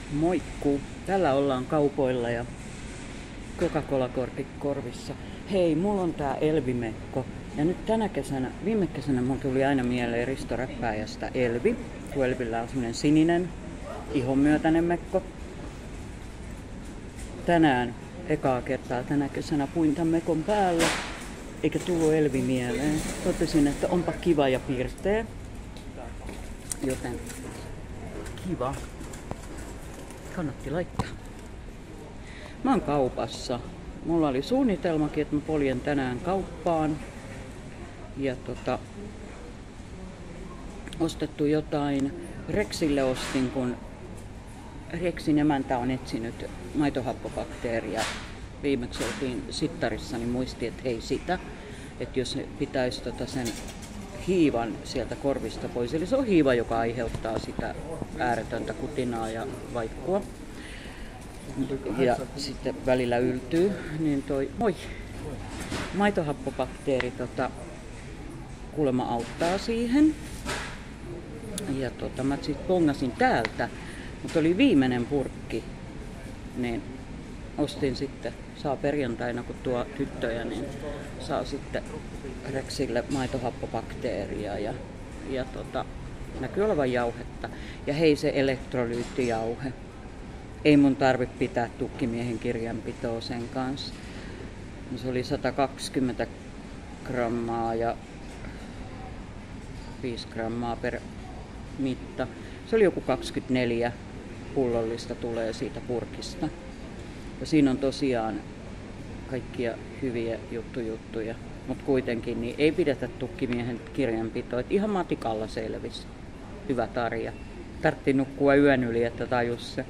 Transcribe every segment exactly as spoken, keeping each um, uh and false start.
Moikkuu! Tällä ollaan kaupoilla ja Coca-Cola-korkki korvissa. Hei, mulla on tää Elvi-mekko. Ja nyt tänä kesänä, viime kesänä mulla tuli aina mieleen Risto Räppääjästä Elvi. Kun Elvillä on semmonen sininen, ihonmyötäinen mekko. Tänään, ekaa kertaa tänä kesänä puin tän mekon päällä. Eikä tullut Elvi mieleen. Totesin, että onpa kiva ja pirteä. Joten kiva. Kannatti laittaa. Mä oon kaupassa. Mulla oli suunnitelmakin, että mä poljen tänään kauppaan. Ja tota, ostettu jotain. Rexille ostin, kun Rexin emäntä on etsinyt maitohappobakteeria. Viimeksi oltiin Sittarissa, niin muisti, että ei sitä. Että jos pitäisi tota sen hiivan sieltä korvista pois. Eli se on hiiva, joka aiheuttaa sitä ääretöntä kutinaa ja vaikkua. Ja sitten välillä yltyy. Niin toi, moi! Maitohappobakteeri tota, kuulemma auttaa siihen. Ja tota, mä sit pongasin täältä, mutta oli viimeinen purkki. Niin ostin sitten, saa perjantaina kun tuo tyttöjä, niin saa sitten Rexille maitohappobakteeria ja, ja tota, näkyy olevan jauhetta. Ja hei, se elektrolyyttijauhe. Ei mun tarvitse pitää tukkimiehen kirjanpitoa sen kanssa. Se oli sata kaksikymmentä grammaa ja viisi grammaa per mitta. Se oli joku kaksikymmentäneljä pullollista tulee siitä purkista. Ja siinä on tosiaan kaikkia hyviä juttujuttuja. Mutta kuitenkin niin ei pidetä tukkimiehen kirjanpitoa. Et ihan matikalla selvisi. Hyvä tarja. Tartti nukkua yön yli, että tajus se.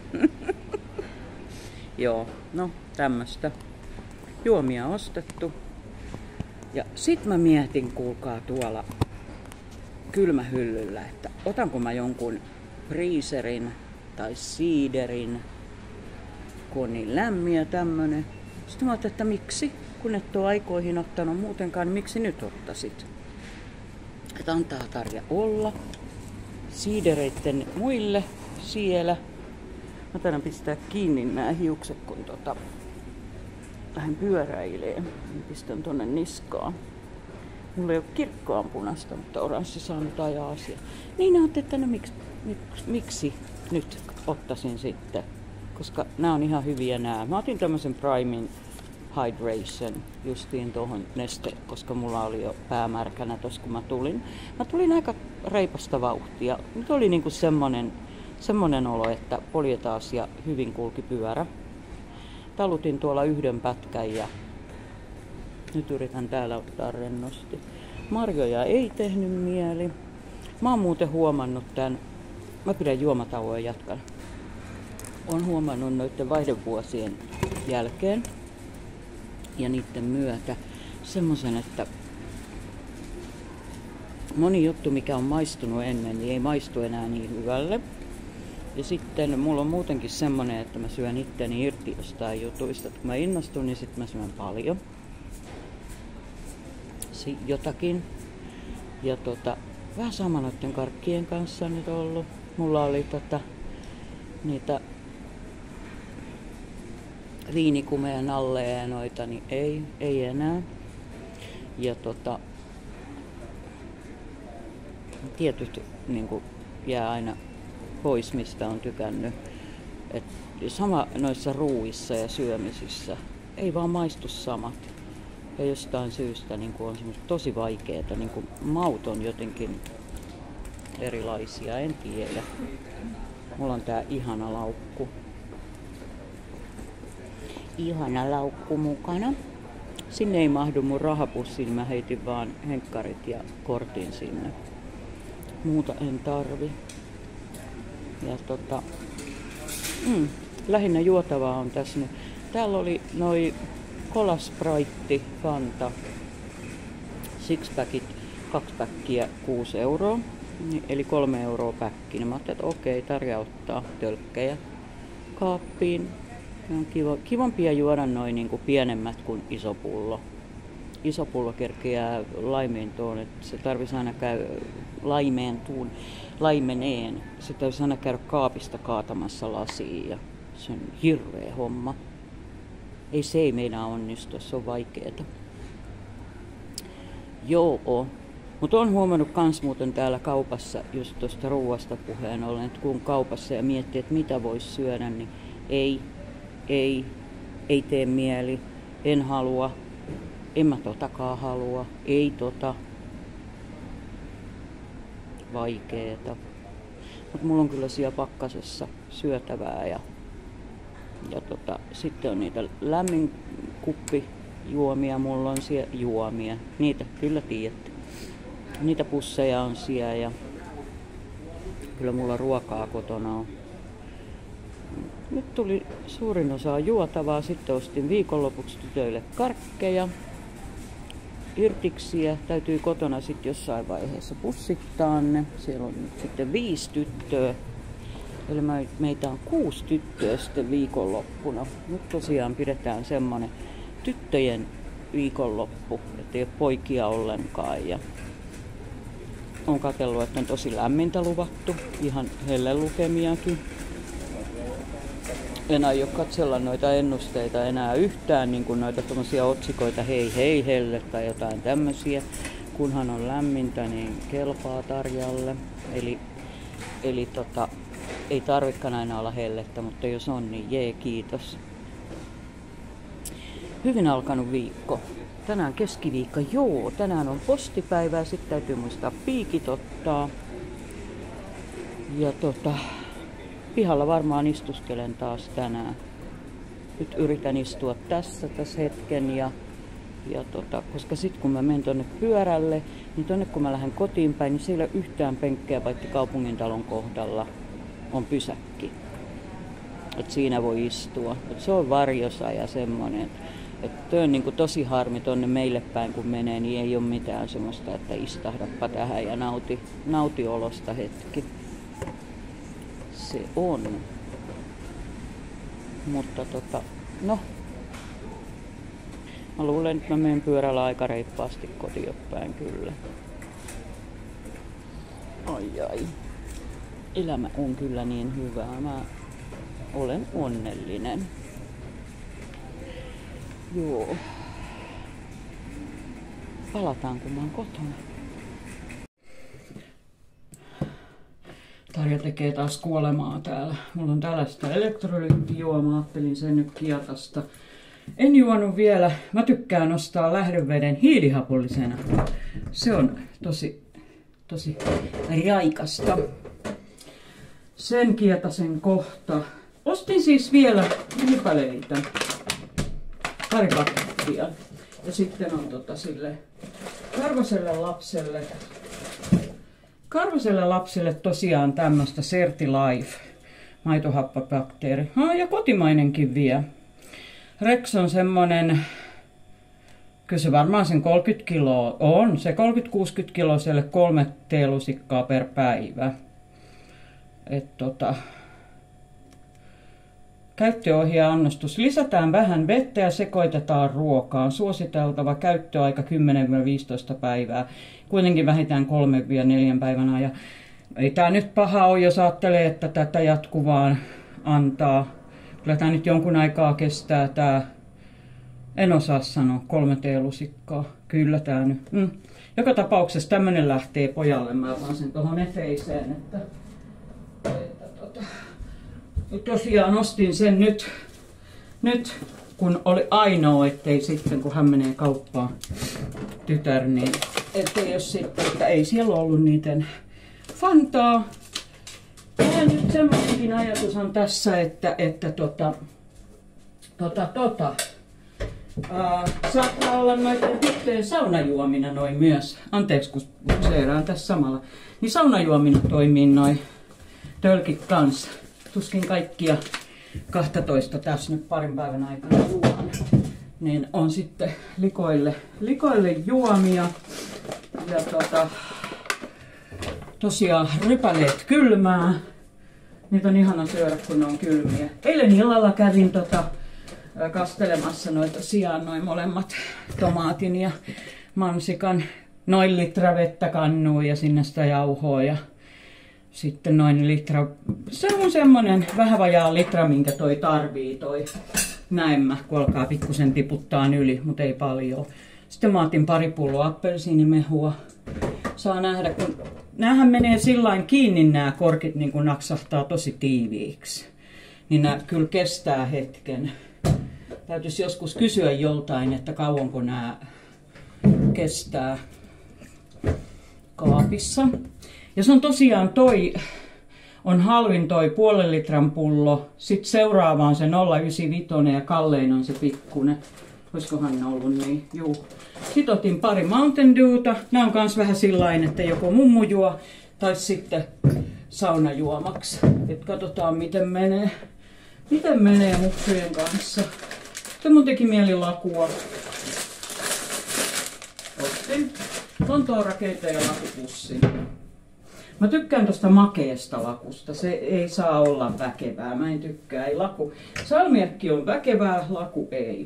Joo, no tämmöstä. Juomia ostettu. Ja sit mä mietin, kuulkaa tuolla kylmähyllyllä, että otanko mä jonkun freezerin tai siiderin, kun on niin lämmin tämmönen. Sitten mä ajattelin, että miksi, kun et ole aikoihin ottanut muutenkaan, niin miksi nyt ottaisit? Että antaa tarja olla. Siidereitten muille siellä. Mä taidan pistää kiinni nämä hiukset, kun tota, lähden pyöräilee. Pistän tonne niskaan. Mulla ei ole kirkkaan punaista, mutta oranssi saa nyt ajaa asia. Niin ajattelin, että no miksi, miksi, miksi nyt ottaisin sitten? Koska nämä on ihan hyviä nämä. Mä otin tämmösen Primin Hydration justiin tuohon neste, koska mulla oli jo päämärkänä tossa kun mä tulin. Mä tulin aika reipasta vauhtia. Nyt oli niinku semmonen, semmonen olo, että poljetaas ja hyvin kulki pyörä. Talutin tuolla yhden pätkän ja nyt yritän täällä ottaa rennosti. Marjoja ei tehnyt mieli. Mä oon muuten huomannut tän, mä pidän juomatauon ja jatkan. Oon huomannut noiden vaihdevuosien jälkeen ja niiden myötä semmosen, että moni juttu, mikä on maistunut ennen, niin ei maistu enää niin hyvälle. Ja sitten mulla on muutenkin semmonen, että mä syön itteni irti jostain jutuista. Kun mä innostun, niin sit mä syön paljon. Si- jotakin. Ja tota, vähän sama noiden karkkien kanssa nyt ollut. Mulla oli tota, niitä viinikumeen alle ja noita, niin ei, ei enää. Ja tota, tietyt niin kuin jää aina pois, mistä on tykännyt. Et sama noissa ruuissa ja syömisissä. Ei vaan maistu samat. Ja jostain syystä niin on tosi vaikeeta. Niin maut on jotenkin erilaisia, en tiedä. Mulla on tää ihana laukku. Ihana laukku mukana. Sinne ei mahdu mun rahapussiin, mä heitin vaan henkkarit ja kortin sinne. Muuta en tarvi. Ja tota, mm, lähinnä juotavaa on tässä nyt. Täällä oli noi Cola Sprite, Fanta, sixpackit, kaksi päkkiä kuusi euroa, eli kolme euroa päkki. Mä ajattelin, että okei, tarja ottaa tölkkejä kaappiin. On kiva, kivampia juoda noin niin kuin pienemmät kuin iso pullo. Iso pullo kerkeää laimeentuun, että se tarvitsisi aina käy laimeentuun. laimeneen. Se täytyy aina käydä kaapista kaatamassa lasiin ja se on hirveä homma. Ei se ei meinaa onnistua, se on vaikeeta. Joo. Mutta on huomannut kans muuten täällä kaupassa, just tuosta ruuasta puheen ollen, että kun kaupassa ja miettii, että mitä voisi syödä, niin ei, ei, ei tee mieli, en halua, en mä totakaan halua, ei tota. Vaikeeta. Mutta mulla on kyllä siellä pakkasessa syötävää ja, ja tota, sitten on niitä lämmin kuppijuomia, mulla on siellä juomia, niitä kyllä tiedätte. Niitä pusseja on siellä ja kyllä mulla ruokaa kotona on. Nyt tuli suurin osa juotavaa, sitten ostin viikonlopuksi tytöille karkkeja. Irtiksiä täytyy kotona sitten jossain vaiheessa pussittaa ne. Siellä on nyt sitten viisi tyttöä. Eli meitä on kuusi tyttöä sitten viikonloppuna. Nyt tosiaan pidetään semmonen tyttöjen viikonloppu, ettei ole poikia ollenkaan. Ja on katsellut, että on tosi lämmintä luvattu. Ihan hellelukemiakin. En aio katsella noita ennusteita enää yhtään, niin kuin noita tommosia otsikoita hei hei helle tai jotain tämmösiä. Kunhan on lämmintä, niin kelpaa Tarjalle. Eli, eli tota, ei tarvikaan aina olla hellettä, mutta jos on, niin jee, kiitos. Hyvin alkanut viikko. Tänään keskiviikko, joo, tänään on postipäivää, sitten täytyy muistaa piikit ottaa. Ja tota... Pihalla varmaan istuskelen taas tänään. Nyt yritän istua tässä, tässä hetken. Ja, ja tota, koska sitten kun mä menen tonne pyörälle, niin tonne kun mä lähden kotiin päin, niin siellä ei ole yhtään penkkiä, vaikka kaupungintalon kohdalla on pysäkki. Et siinä voi istua. Et se on varjosa ja semmonen. Että toi on niinku tosi harmi tonne meille päin kun menee, niin ei ole mitään semmoista, että istahdappa tähän ja nauti, nauti olosta hetki. Se on. Mutta tota, no. Mä luulen, että mä menen pyörällä aika reippaasti kotiin päin kyllä. Ai ai. Elämä on kyllä niin hyvää. Mä olen onnellinen. Joo. Palataan kun mä oon kotona. Tarja tekee taas kuolemaa täällä. Mulla on tällaista elektrolyyttijuomaa, ajattelin sen nyt Kiatasta. En juonut vielä. Mä tykkään ostaa lähdeveden hiilihapollisena. Se on tosi, tosi raikasta. Sen Kiatasen kohta. Ostin siis vielä rypäleitä. Pari pakettia. Ja sitten on tota sille karvaselle lapselle. Karvaselle lapsille tosiaan tämmöstä Certi Life maitohappabakteeri. Ha, ja kotimainenkin vie. Rex on semmonen, kyllä se varmaan sen kolmekymmentä kiloa on. Se kolmekymmentä kuusikymmentä kiloiselle kolme teelusikkaa per päivä. Et tota, käyttöohje-annostus. Lisätään vähän vettä ja sekoitetaan ruokaan. Suositeltava käyttöaika kymmenen viisitoista päivää. Kuitenkin vähintään kolme neljä päivän ajan. Ei tää nyt paha ole, jos ajattelee, että tätä jatkuvaan antaa. Kyllä tää nyt jonkun aikaa kestää tää. En osaa sanoa, kolme teelusikkaa. Kyllä tää nyt. Mm. Joka tapauksessa tämmönen lähtee pojalle. Mä otan sen tohon efeiseen, että, että tota. Tosiaan ostin sen nyt, nyt kun oli ainoa, ettei sitten kun hän menee kauppaan tytär, niin ettei jos sitten, että ei siellä ollut niiden Fantaa. Ja nyt semmoinenkin ajatus on tässä, että, että tota, tota, tota, ää, saattaa olla noiden tyttöjen saunajuomina noin myös. Anteeksi, kun seuraan tässä samalla. Niin saunajuomina toimii noin tölkit kanssa. Tuskin kaikkia kaksitoista tässä nyt parin päivän aikana juon. Niin on sitten likoille, likoille juomia. Ja tota, tosiaan rypäleet kylmää. Niitä on ihana syödä, kun ne on kylmiä. Eilen illalla kävin tota, kastelemassa noita sijaan noin molemmat tomaatin ja mansikan. Noin litra vettä kannuun ja sinne sitä jauhoa. Ja Sitten noin litra, se on semmonen vähän vajaa litra, minkä toi tarvii toi. Näin mä, kun alkaa pikkusen tiputtaa yli, mutta ei paljon. Sitten mä otin pari pulloa appelsiinimehua. Saa nähdä, kun näähän menee sillain kiinni nämä korkit, niin kun naksahtaa tosi tiiviiksi. Niin nämä kyllä kestää hetken. Täytyisi joskus kysyä joltain, että kauanko nämä kestää kaapissa. Ja se on tosiaan toi, on halvin toi puolen litran pullo. Sitten seuraava on se nolla yhdeksänkymmentäviisi ja kallein on se pikkunen. Olisikohan ne ollut niin? Juu. Sitten otin pari Mountain Dewta. Nämä on kans vähän sillain, että joko mummu juo tai sitten saunajuomaksi. Et katsotaan miten menee. Miten menee muksujen kanssa. Sitten mun teki mieli lakua. Otin Lontoon rakenteen ja lakupussin. Mä tykkään tosta makeesta lakusta. Se ei saa olla väkevää. Mä en tykkää. Ei laku. Salmiakki on väkevää, laku ei.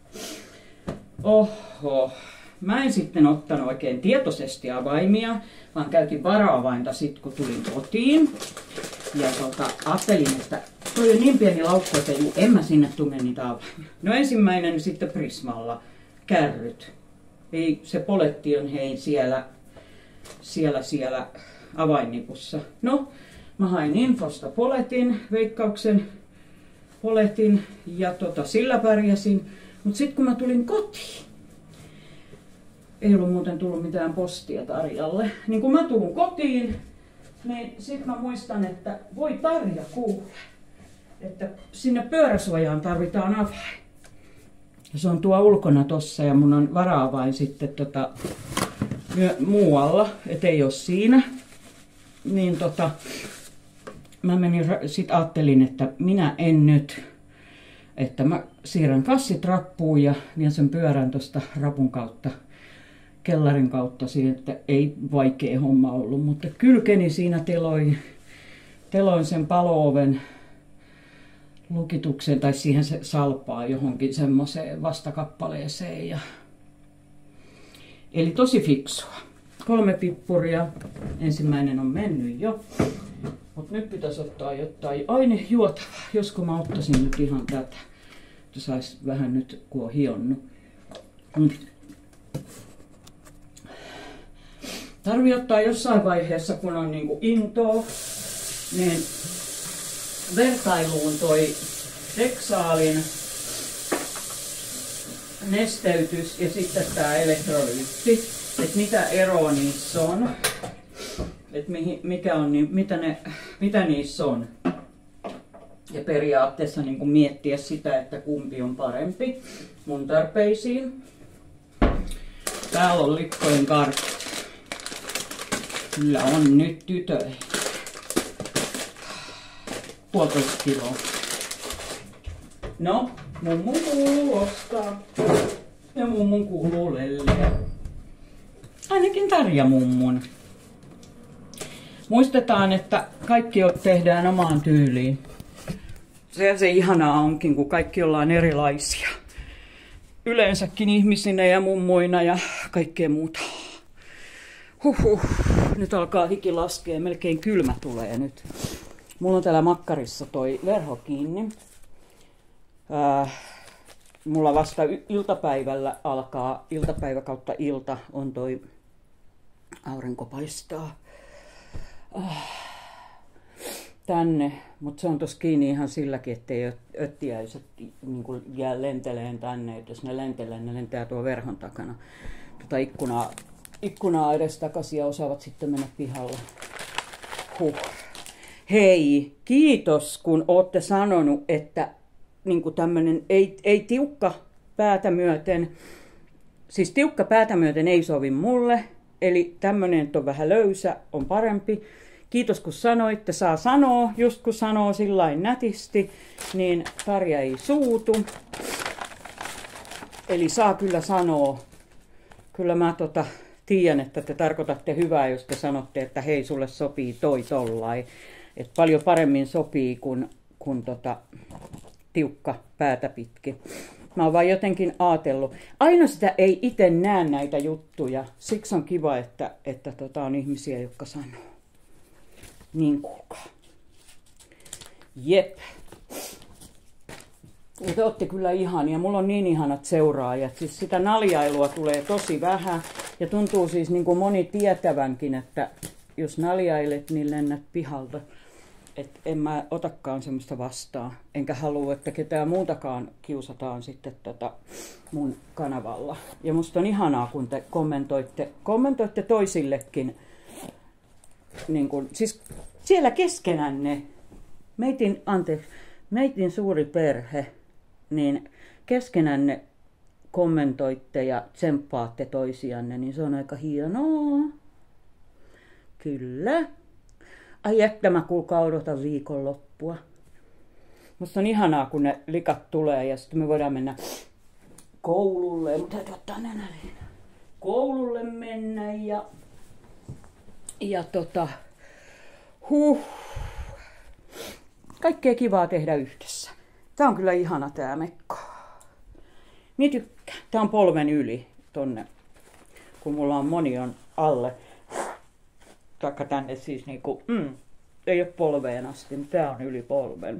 Oho. Mä en sitten ottanut oikein tietoisesti avaimia, vaan käytin vara-avainta sit kun tulin kotiin. Ja tota, ajattelin, että toi on niin pieni laukku, että en mä sinne tunne niitä avaimia. No ensimmäinen sitten Prismalla. Kärryt. Ei, se poletti on hei siellä, siellä, siellä avainnipussa. No, mä hain Infosta poletin, Veikkauksen poletin ja tota, sillä pärjäsin. Mutta sitten kun mä tulin kotiin, ei ollut muuten tullut mitään postia Tarjalle. Niin kun mä tulin kotiin, niin sit mä muistan, että voi Tarja kuule, että sinne pyöräsuojaan tarvitaan avain. Ja se on tuo ulkona tossa ja mun on vara-avain sitten tota, muualla, ettei ole siinä. Niin tota, mä menin, sit ajattelin, että minä en nyt, että mä siirrän kassit rappuun ja vien sen pyörän tosta rapun kautta, kellarin kautta siihen, että ei vaikea homma ollut, mutta kylkeni siinä teloin, teloin sen palo-oven lukituksen tai siihen se salpaa johonkin semmoiseen vastakappaleeseen. Ja... Eli tosi fiksua. Kolme pippuria. Ensimmäinen on mennyt jo. Mutta nyt pitäisi ottaa jotain ainejuotavaa. Josko mä ottaisin nyt ihan tätä. Että sais vähän nyt kun on hionnut. Tarvii ottaa jossain vaiheessa kun on niinku intoa. Niin vertailuun toi Dexalin nesteytys ja sitten tää elektrolyytti, että mitä eroa niissä on, että mikä on, mitä, ne, mitä niissä on. Ja periaatteessa niin kuin miettiä sitä, että kumpi on parempi mun tarpeisiin. Täällä on Lippojen karkit. Kyllä on nyt tytöi. Puolitoista kiloa. No, mummun kuuluu ostaa. Ja mummun kuuluu lelleä. Ainakin Tarja mummun. Muistetaan, että kaikki tehdään omaan tyyliin. Se se ihanaa onkin, kun kaikki ollaan erilaisia. Yleensäkin ihmisinä ja mummoina ja kaikkea muuta. Huhhuh. Nyt alkaa hiki laskea, melkein kylmä tulee nyt. Mulla on täällä makkarissa toi verho kiinni. Äh, mulla vasta iltapäivällä alkaa, iltapäivä kautta ilta on toi aurinko paistaa. Äh, tänne, mutta se on tossa kiinni ihan silläkin, ettei öttiäiset niin jää lenteleen tänne. Et jos ne lentelee, ne lentää tuon verhon takana. Tota ikkunaa, ikkunaa edes takaisin ja osaavat sitten mennä pihalle. Huh. Hei, kiitos kun ootte sanonut, että niin tämmönen ei, ei tiukka päätä myöten, siis tiukka päätä myöten ei sovi mulle, eli tämmönen, että on vähän löysä, on parempi. Kiitos kun sanoitte, saa sanoa, just kun sanoo sillain nätisti, niin Tarja ei suutu. Eli saa kyllä sanoa, kyllä mä tota, tiedän, että te tarkoitatte hyvää, jos te sanotte, että hei sulle sopii toi tollai. Et paljon paremmin sopii kuin, kuin tota, tiukka päätä pitkin. Mä oon vaan jotenkin ajatellut. Aina sitä ei itse näe näitä juttuja. Siksi on kiva, että, että tota, on ihmisiä, jotka sanoo. Niin kuulkaa. Jep. Te ootte kyllä ihania. Mulla on niin ihanat seuraajat. Siis sitä naljailua tulee tosi vähän. Ja tuntuu siis niin kuin moni tietävänkin, että jos naljailet, niin lennät pihalta. Että en mä otakaan semmoista vastaan. Enkä halua, että ketään muutakaan kiusataan sitten tota mun kanavalla. Ja musta on ihanaa, kun te kommentoitte, kommentoitte toisillekin. Niin kun, siis siellä keskenänne, meitin, anteeksi, meitin suuri perhe, niin keskenänne kommentoitte ja tsemppaatte toisianne, niin se on aika hienoa. Kyllä. Ai että mä kuulkaa odotan viikonloppua. Musta on ihanaa, kun ne likat tulee ja sitten me voidaan mennä koululle. Mutta täytyy ottaa nenäliin. Koululle mennä ja, ja tota, huh. Kaikkea kivaa tehdä yhdessä. Tää on kyllä ihana tää mekko. Mie tykkään. Tää on polven yli tonne, kun mulla on moni on alle. Taikka tänne siis niinku, mm, ei ole polveen asti, mutta tää on yli polven.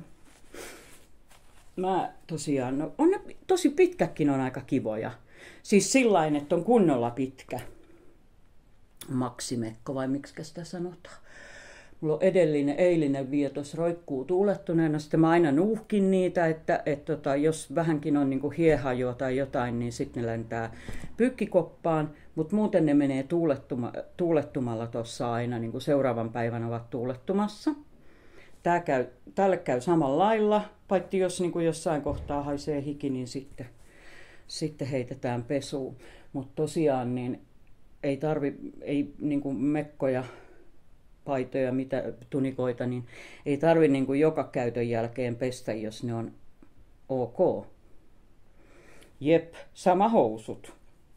Mä tosiaan, no, on ne tosi pitkätkin on aika kivoja. Siis sillain, että on kunnolla pitkä. Maksimekko vai miksikä sitä sanotaan. Mulla on edellinen, eilinen vietos roikkuu tuulettuneena. Sitten mä aina nuuhkin niitä, että et tota, jos vähänkin on niinku hiehajoa tai jotain, niin sitten ne lentää pyykkikoppaan. Mutta muuten ne menee tuulettuma, tuulettumalla tuossa aina, niin kuin seuraavan päivän ovat tuulettumassa. Tää käy, tälle käy samalla lailla, paitsi jos niin kuin jossain kohtaa haisee hiki, niin sitten, sitten heitetään pesuun. Mutta tosiaan niin ei tarvi, ei niin kuin mekkoja, paitoja, mitä tunikoita, niin ei tarvi niin kuin joka käytön jälkeen pestä, jos ne on ok. Jep, sama housut.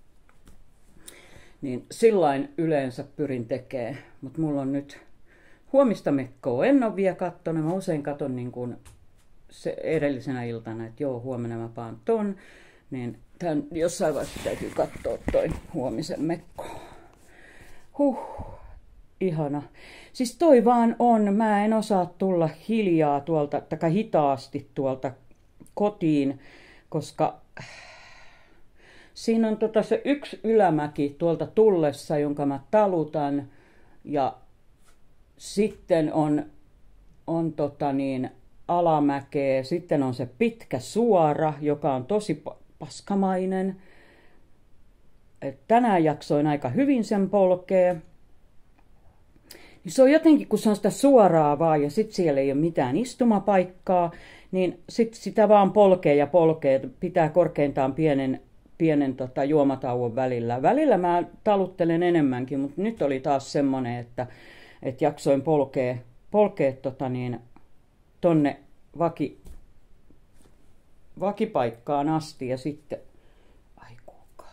Niin sillain yleensä pyrin tekemään, mutta mulla on nyt huomista mekkoa. En ole vielä kattonut. Mä usein katon niin kuin se edellisenä iltana, että joo, huomenna mä paan ton. Niin tämän jossain vaiheessa täytyy katsoa toi huomisen mekko. Huh, ihana. Siis toi vaan on, mä en osaa tulla hiljaa tuolta, tai hitaasti tuolta kotiin, koska siinä on tota se yksi ylämäki tuolta tullessa, jonka mä talutan. Ja sitten on, on tota niin, alamäkeä. Sitten on se pitkä suora, joka on tosi paskamainen. Et tänään jaksoin aika hyvin sen polkea. Niin se on jotenkin, kun se on sitä suoraa vaan ja sitten siellä ei ole mitään istumapaikkaa, niin sitten sitä vaan polkee ja polkee. Pitää korkeintaan pienen pienen tota, juomatauon välillä. Välillä mä taluttelen enemmänkin, mutta nyt oli taas semmoinen, että, että jaksoin polkea, polkea tota, niin, tonne vaki, vakipaikkaan asti ja sitten, ai kuulkaa.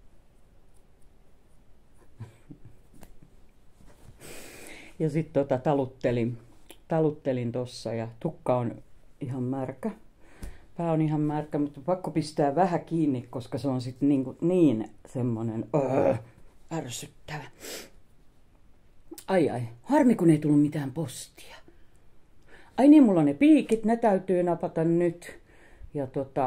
Ja sitten tota, taluttelin, taluttelin tossa ja tukka on ihan märkä. Pää on ihan märkä, mutta pakko pistää vähän kiinni, koska se on sitten niin, niin semmoinen öö, ärsyttävä. Ai ai, harmi kun ei tullut mitään postia. Ai niin, mulla on ne piikit, ne täytyy napata nyt. Ja tota,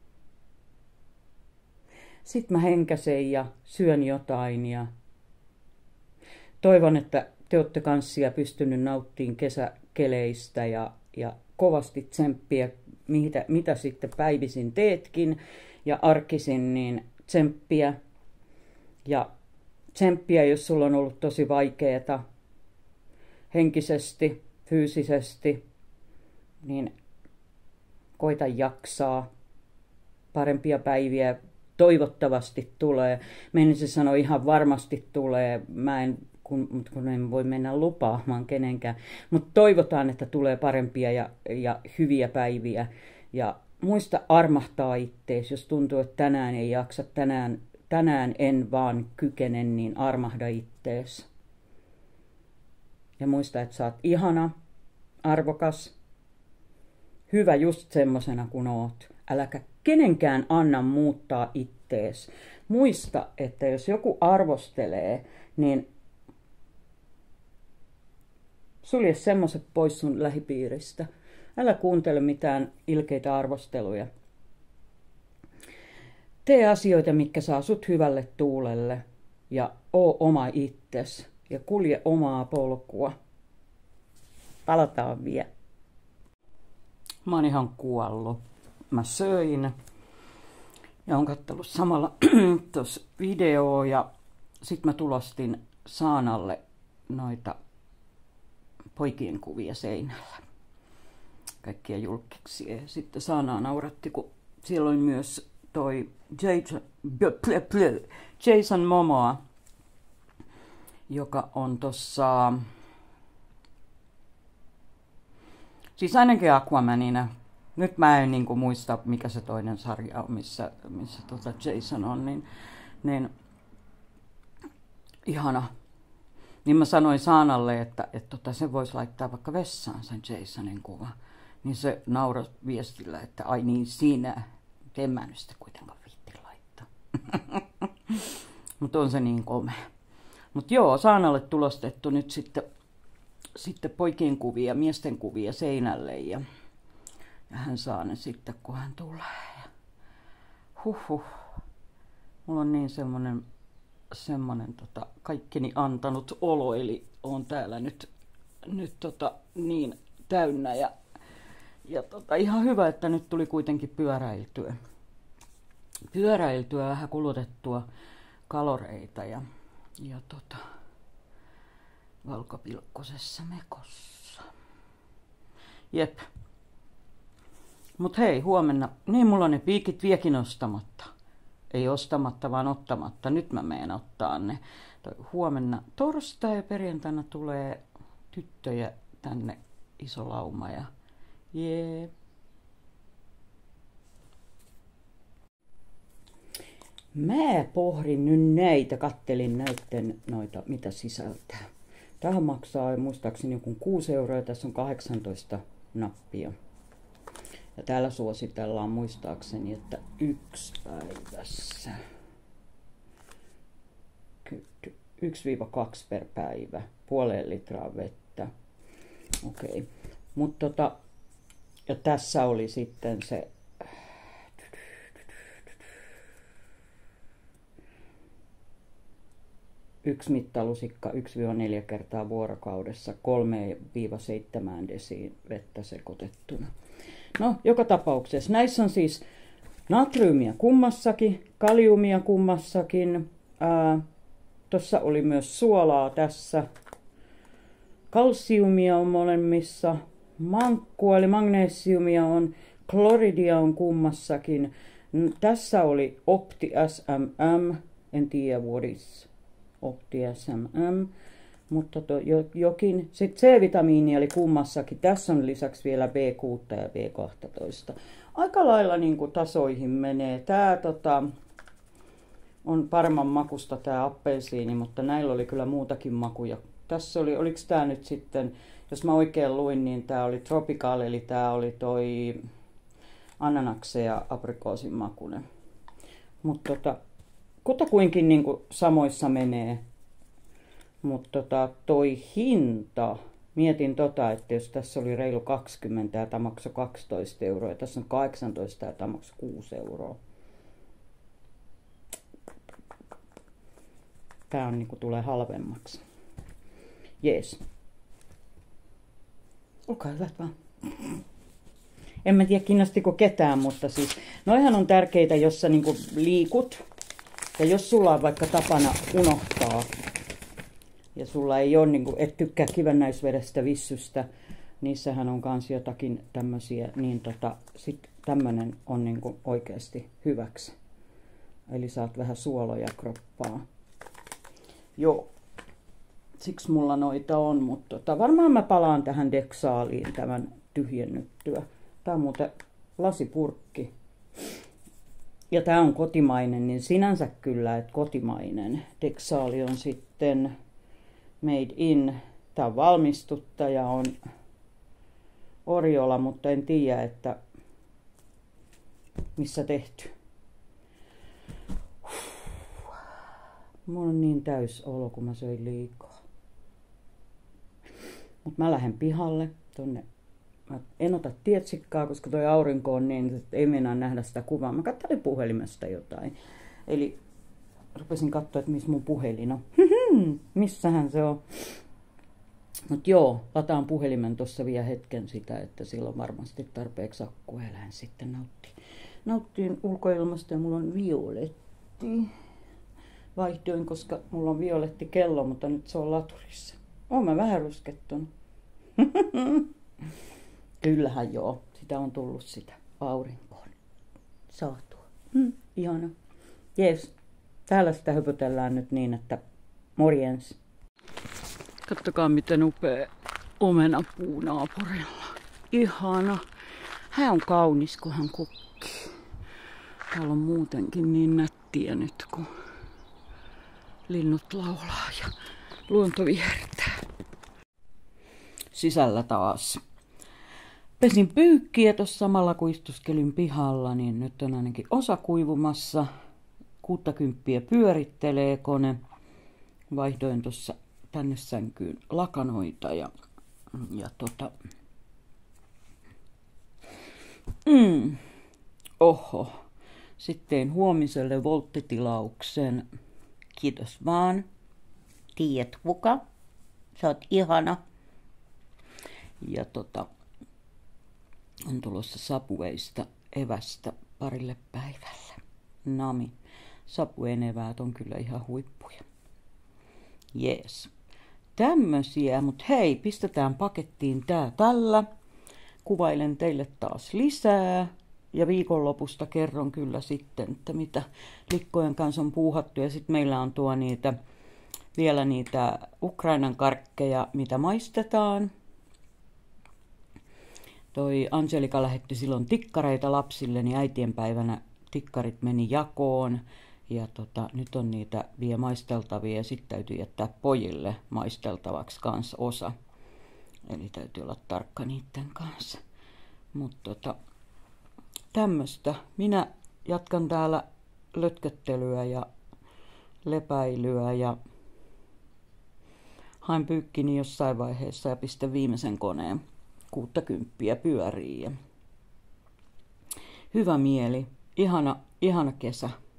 sit mä henkäsen ja syön jotain ja toivon, että te olette kanssia pystynyt nauttimaan kesäkeleistä ja, ja kovasti tsemppiä, mitä, mitä sitten päivisin teetkin ja arkisin, niin tsemppiä. Ja tsemppiä, jos sulla on ollut tosi vaikeeta henkisesti, fyysisesti, niin koita jaksaa. Parempia päiviä toivottavasti tulee. Menisin sanoa ihan varmasti tulee. Mä en, kun, kun en voi mennä lupaamaan kenenkään. Mutta toivotaan, että tulee parempia ja, ja hyviä päiviä. Ja muista armahtaa ittees, jos tuntuu, että tänään ei jaksa, tänään, tänään en vaan kykene, niin armahda ittees. Ja muista, että sä oot ihana, arvokas, hyvä just semmosena kuin oot. Äläkä kenenkään anna muuttaa ittees. Muista, että jos joku arvostelee, niin Sulje semmoset pois sun lähipiiristä. Älä kuuntele mitään ilkeitä arvosteluja. Tee asioita, mitkä saa sut hyvälle tuulelle ja oo oma itses ja kulje omaa polkua. Palataan vielä. Mä oon ihan kuollut. Mä söin ja oon kattellut samalla tuossa videoa ja sit mä tulostin saanalle noita poikien kuvia seinällä. Kaikkia julkkiksia. Ja sitten saanaa nauratti, kun siellä oli myös toi Jason, Jason Momoa, joka on tossa, siis ainakin Aquamanina. Nyt mä en niin kuin muista, mikä se toinen sarja on, missä, missä tota Jason on, niin, niin ihana. Niin mä sanoin Saanalle, että, että tota, se voisi laittaa vaikka vessaan sen Jasonin kuva. Niin se nauroi viestillä, että ai niin sinä, en mä nyt sitä kuitenkaan viitti laittaa. Mutta on se niin komea. Mutta joo, Saanalle tulostettu nyt sitten, sitten poikien kuvia, miesten kuvia seinälle ja, ja hän saa ne sitten, kun hän tulee. Huhhuh. Mulla on niin semmonen, semmonen tota, kaikkeni antanut olo, eli on täällä nyt, nyt tota, niin täynnä ja, ja tota, ihan hyvä, että nyt tuli kuitenkin pyöräiltyä. Pyöräiltyä, vähän kulutettua kaloreita ja, ja tota, valkopilkkosessa mekossa. Jep. Mut hei, huomenna, niin mulla on ne piikit viekin ostamatta. Ei ostamatta, vaan ottamatta. Nyt mä meen ottaa ne. Huomenna torstai ja perjantaina tulee tyttöjä tänne iso lauma ja jee. Mä pohdin nyt näitä, kattelin näitten noita, mitä sisältää. Tähän maksaa muistaakseni joku kuusi euroa ja tässä on kahdeksantoista nappia. Ja täällä suositellaan muistaakseni, että yksi päivässä. yksi kaksi per päivä. Puoleen litraa vettä. Okei. Okay. Mutta tota, ja tässä oli sitten se yksi mittalusikka yksi neljä kertaa vuorokaudessa kolme seitsemään desiin vettä sekoitettuna. No, joka tapauksessa. Näissä on siis natriumia kummassakin, kaliumia kummassakin. Tuossa oli myös suolaa tässä. Kalsiumia on molemmissa. Mankkua eli magnesiumia on. Kloridia on kummassakin. Tässä oli Opti S M M. En tiedä what is Opti S M M. Mutta to, jokin. Sitten C-vitamiini oli kummassakin. Tässä on lisäksi vielä B kuusi ja B kaksitoista. Aika lailla niin kuin tasoihin menee. Tämä tota, on paremman makusta tämä appelsiini, mutta näillä oli kyllä muutakin makuja. Tässä oli, oliko tämä nyt sitten, jos mä oikein luin, niin tämä oli tropical, eli tämä oli toi ananaksen ja aprikoosin makuinen. Mutta tota, kutakuinkin niin kuin samoissa menee. Mutta tota, toi hinta, mietin tota, että jos tässä oli reilu kaksikymmentä ja tämä maksoi kaksitoista euroa ja tässä on kahdeksantoista ja tämä maksoi kuusi euroa. Tää on niinku tulee halvemmaksi. Jees. Olkaa hyvät vaan. En mä tiedä kiinnostiko ketään, mutta siis noihan on tärkeitä, jos sä niinku liikut. Ja jos sulla on vaikka tapana unohtaa ja sulla ei ole, niin kuin, et tykkää kivennäisvedestä, vissystä, niissähän on kans jotakin tämmöisiä, niin tota, sit tämmönen on niin kuin oikeasti hyväksi. Eli saat vähän suoloja kroppaa. Joo, siksi mulla noita on, mutta tota, varmaan mä palaan tähän Dexaaliin tämän tyhjennyttyä. Tää on muuten lasipurkki. Ja tää on kotimainen, niin sinänsä kyllä, että kotimainen. Dexaali on sitten made in. Tää on valmistuttaja, on Oriola, mutta en tiedä, että missä tehty. Mulla on niin täys olo, kun mä söin liikaa. Mutta mä lähden pihalle tonne. Mä en ota tietsikkaa, koska toi aurinko on niin, että ei meinaa nähdä sitä kuvaa. Mä katselin puhelimesta jotain. Eli rupesin katsoa, että missä mun puhelin on. Missähän se on? Mut joo, lataan puhelimen tuossa vielä hetken sitä, että silloin varmasti tarpeeksi akkua ja lähden sitten nauttiin. Nauttiin ulkoilmasta ja mulla on violetti. Vaihdoin, koska mulla on violetti kello, mutta nyt se on laturissa. Oon mä vähän ruskettunut. Kyllähän joo, sitä on tullut sitä aurinkoon saatua. Mm, ihana. Jees, täällä sitä höpötellään nyt niin, että morjens. Kattokaa miten upea omenapuu naapurilla. Ihana. Hän on kaunis, kun hän kukkii. Täällä on muutenkin niin nättiä nyt, kun linnut laulaa ja luonto vihertää. Sisällä taas. Pesin pyykkiä tuossa samalla kun istuskelin pihalla, niin nyt on ainakin osa kuivumassa. Kuuttakymppiä pyörittelee kone. Vaihdoin tuossa tänne sänkyyn lakanoita ja, ja tota... Mm. Oho. Sitten huomiselle volttitilauksen. Kiitos vaan. Tiedät kuka. Sä oot ihana. Ja tota... On tulossa Subwaysta evästä parille päivälle. Nami. Subwayn eväät on kyllä ihan huippuja. Jees. Tämmösiä, mut hei, pistetään pakettiin tää tällä. Kuvailen teille taas lisää. Ja viikonlopusta kerron kyllä sitten, että mitä likkojen kanssa on puuhattu. Ja sitten meillä on tuo niitä, vielä niitä Ukrainan karkkeja, mitä maistetaan. Toi Angelika lähetti silloin tikkareita lapsille, niin äitienpäivänä tikkarit meni jakoon. Ja tota, nyt on niitä vielä maisteltavia ja sitten täytyy jättää pojille maisteltavaksi kans osa. Eli täytyy olla tarkka niiden kanssa. Mutta tota, tämmöstä. Minä jatkan täällä lötköttelyä ja lepäilyä ja hain pyykkini jossain vaiheessa ja pistän viimeisen koneen. Kuuttakymppiä pyörii. Hyvä mieli. Ihana, ihana kesä.